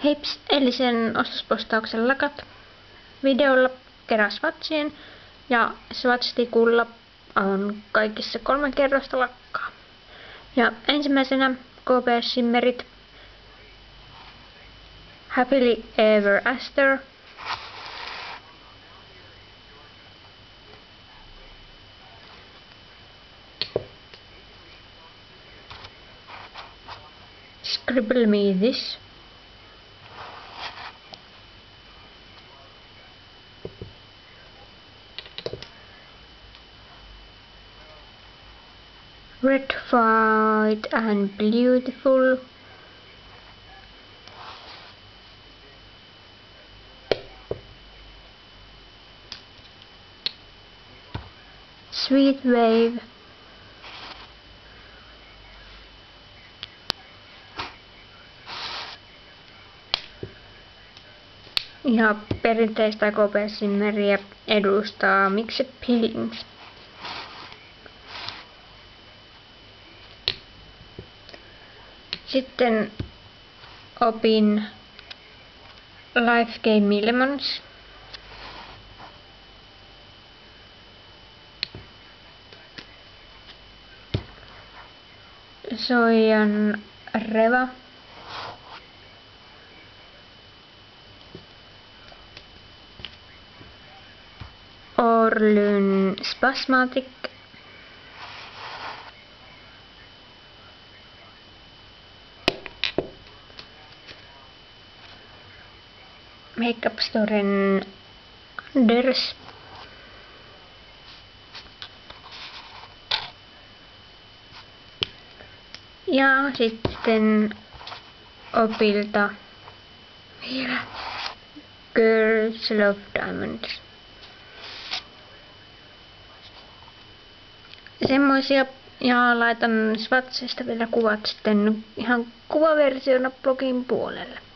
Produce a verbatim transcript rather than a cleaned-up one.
Heips, eilisen ostospostauksen lakat videolla kerran Swatsien ja Swatch-tikulla on kaikissa kolme kerrosta lakkaa. Ja ensimmäisenä K P S Shimmerit Happily Ever After. Scribble Me This. Red, White and Beautiful. Sweet Wave. Ja perinteistä K P S Shimmeriä edustaa Mixed Feelings. Sitten opin Life Game Lemons. Soijan Reva. Orlyn Spasmatic. Makeup Storen Anders. Ja sitten opilta vielä Girls Love Diamonds. Semmoisia, ja laitan Swatchista vielä kuvat sitten ihan kuvaversiona blogin puolelle.